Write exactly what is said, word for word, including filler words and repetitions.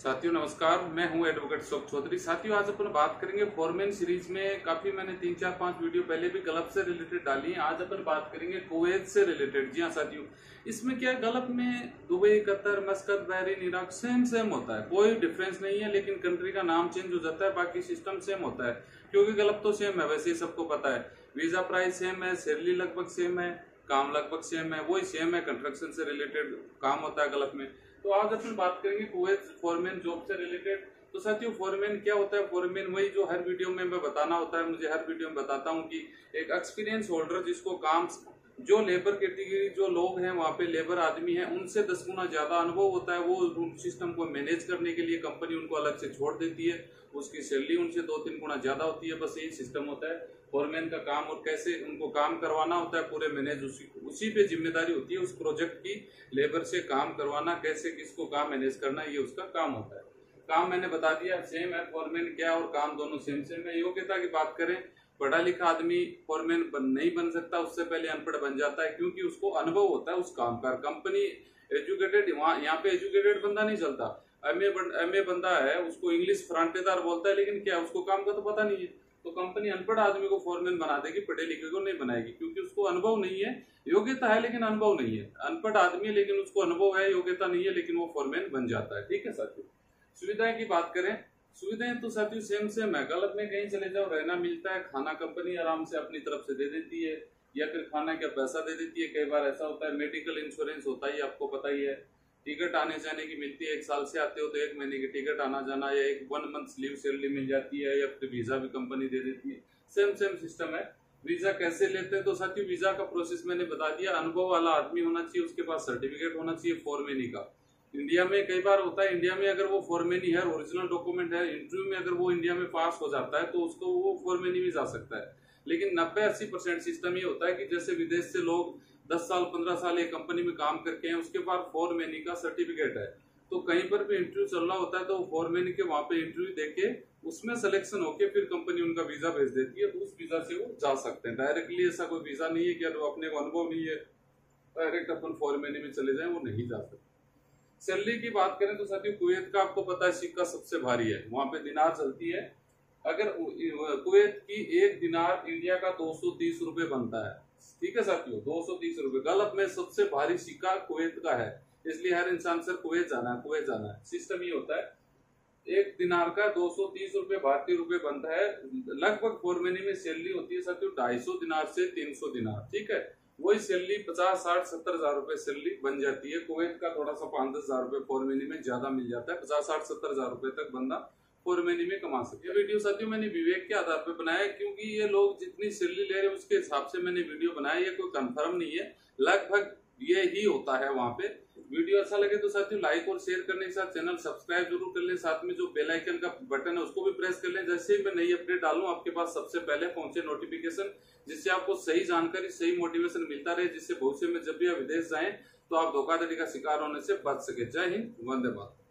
साथियों नमस्कार, मैं हूं एडवोकेट अशोक चौधरी। साथियों आज अपन बात करेंगे फोरमैन सीरीज में। काफी मैंने तीन चार पांच वीडियो पहले भी गल्फ से रिलेटेड डाली है। आज अपन बात करेंगे कुवैत से रिलेटेड। जी हाँ साथियों, इसमें क्या गल्फ में Dubai, Qatar, Muscat, Bahrain, Iraq same same होता है, कोई डिफरेंस नहीं है। लेकिन कंट्री का नाम चेंज हो जाता है, बाकी सिस्टम सेम होता है क्योंकि गल्फ तो सेम है, वैसे ही सबको पता है। वीजा प्राइस सेम है, सैलरी लगभग सेम है, काम लगभग सेम है, वही सेम है। कंस्ट्रक्शन से रिलेटेड काम होता है गल्फ में। तो आज अपन बात करेंगे कुवैत फोरमैन जॉब से रिलेटेड। तो साथियों फोरमैन क्या होता है? फोरमैन वही जो हर वीडियो में मैं बताना होता है, मुझे हर वीडियो में बताता हूँ कि एक एक्सपीरियंस होल्डर जिसको काम, जो लेबर कैटेगरी जो लोग हैं वहाँ पे लेबर आदमी हैं, उनसे दस गुना ज्यादा अनुभव होता है। वो सिस्टम को मैनेज करने के लिए कंपनी उनको अलग से छोड़ देती है, उसकी सैलरी उनसे दो तीन गुना ज्यादा होती है। बस यही सिस्टम होता है फोरमैन का काम। और कैसे उनको काम करवाना होता है पूरे मैनेज, उसी उसी पे जिम्मेदारी होती है उस प्रोजेक्ट की, लेबर से काम करवाना, कैसे किसको काम मैनेज करना, ये उसका काम होता है। काम मैंने बता दिया सेम है, फोरमैन क्या और काम दोनों सेम सेम है। योग्यता की बात करें, पढ़ा लिखा आदमी फोरमैन बन नहीं बन सकता, उससे पहले अनपढ़ बन जाता है क्योंकि उसको अनुभव होता है उस काम का। कंपनी एजुकेटेड, वहाँ यहाँ पे एजुकेटेड बंदा नहीं चलता। एम ए बंदा है, उसको इंग्लिश फरांटेदार बोलता है, लेकिन क्या उसको काम का तो पता नहीं है। तो कंपनी अनपढ़ आदमी को फोरमैन बना देगी, पढ़े लिखे को नहीं बनाएगी क्योंकि उसको अनुभव नहीं है। योग्यता है लेकिन अनुभव नहीं है। अनपढ़ आदमी है लेकिन उसको अनुभव है, योग्यता नहीं है, लेकिन वो फोरमैन बन जाता है। ठीक है साथियों। सुविधाएं की बात करें, सुविधाएं तो साथियों सेम सेम है। गल्फ में कहीं चले जाओ, रहना मिलता है, खाना कंपनी आराम से अपनी तरफ से दे देती है, या फिर खाना क्या पैसा दे देती है। कई बार ऐसा होता है, मेडिकल इंश्योरेंस होता ही आपको पता ही है। टिकट आने जाने की मिलती है, एक साल से आते हो तो एक महीने की टिकट आना जाना, या एक वन मंथ लीव सैलरी मिल जाती है, या फिर वीजा भी कंपनी दे देती है। सेम सेम सिस्टम है। वीजा कैसे लेते हैं तो साथियों वीजा का प्रोसेस मैंने बता दिया। अनुभव वाला आदमी होना चाहिए, उसके पास सर्टिफिकेट होना चाहिए फोरमैनी का। इंडिया में कई बार होता है, इंडिया में अगर वो फोरमैनी है, ओरिजिनल डॉक्यूमेंट है, इंटरव्यू में अगर वो इंडिया में पास हो जाता है तो उसको वो फोरमैनी भी जा सकता है। लेकिन नब्बे अस्सी परसेंट सिस्टम ये होता है कि जैसे विदेश से लोग दस साल पंद्रह साल एक कंपनी में काम करके हैं, उसके बाद फोरमैनी का सर्टिफिकेट है, तो कहीं पर भी इंटरव्यू चल रहा होता है तो फोरमैनी के वहां पे इंटरव्यू देके उसमें सिलेक्शन होके फिर कंपनी उनका वीजा भेज देती है, तो उस वीजा से वो जा सकते हैं। डायरेक्टली ऐसा कोई वीजा नहीं है कि अगर अपने को अनुभव नहीं है डायरेक्ट अपन फोरमैनी में चले जाए, वो नहीं जा सकते। सैलरी की बात करें तो साथियों कुवैत का आपको पता है सिक्का सबसे भारी है, वहां पे दिनार चलती है। अगर कुवैत की एक दिनार इंडिया का दो सौ तीस रुपए बनता है। ठीक है साथियों, दो सौ तीस रुपए। गल्फ में सबसे भारी सिक्का कुवैत का है, इसलिए हर इंसान सर कुवैत जाना है, कुवैत जाना है। सिस्टम ये होता है, एक दिनार का दो सौ तीस रुपए भारतीय रुपए बनता है। लगभग फोरमैनी में सैलरी होती है साथियों ढाई सौ दिनार से तीन सौ दिनार। ठीक है, वही सैलरी पचास साठ सत्तर हजार रुपए सैलरी बन जाती है। कुवैत का थोड़ा सा पांच दस हजार रुपए फोरमैनी में ज्यादा मिल जाता है, पचास साठ सत्तर हजार रुपए तक बंदा फोरमैनी में कमा सके। ये वीडियो साथियों मैंने विवेक के आधार पर बनाया क्योंकि ये लोग जितनी सैलरी ले रहे हैं उसके हिसाब से मैंने वीडियो बनाया। ये कोई कंफर्म नहीं है, लगभग ये ही होता है वहां पे। वीडियो अच्छा लगे तो साथियों लाइक और शेयर करने के साथ चैनल सब्सक्राइब जरूर कर लें। साथ में जो बेल आइकन का बटन है उसको भी प्रेस कर लें, जैसे ही मैं नई अपडेट डालूं आपके पास सबसे पहले पहुंचे नोटिफिकेशन, जिससे आपको सही जानकारी सही मोटिवेशन मिलता रहे, जिससे भविष्य में जब भी आप विदेश जाएं तो आप धोखाधड़ी का शिकार होने से बच सके। जय हिंद, वंदे मातरम।